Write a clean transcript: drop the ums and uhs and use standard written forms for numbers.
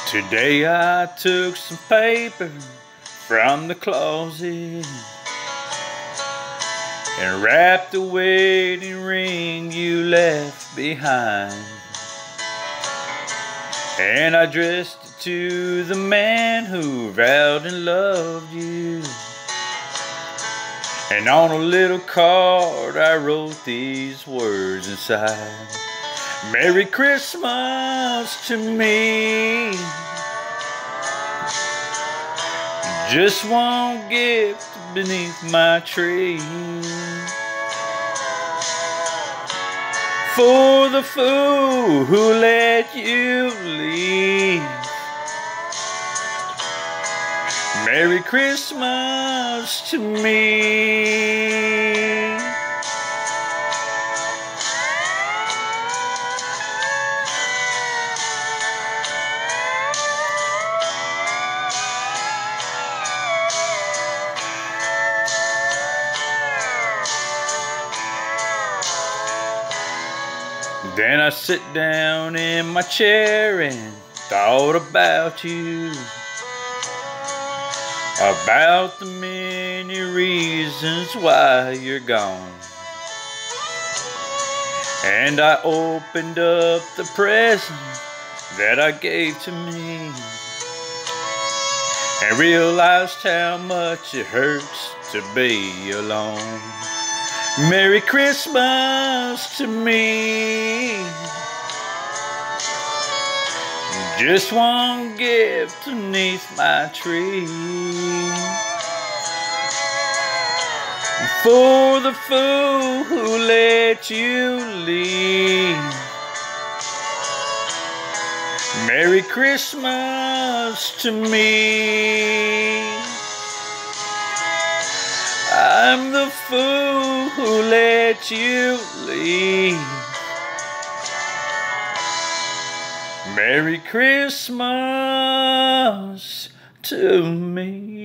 Today I took some paper from the closet and wrapped the wedding ring you left behind. And I addressed it to the man who vowed and loved you. And on a little card I wrote these words inside: Merry Christmas to me. Just one gift beneath my tree. For the fool who let you leave. Merry Christmas to me. Then I sit down in my chair and thought about you, about the many reasons why you're gone. And I opened up the present that I gave to me and realized how much it hurts to be alone. Merry Christmas to me. Just one gift beneath my tree. For the fool who let you leave. Merry Christmas to me. I'm the fool who let you leave. Merry Christmas to me.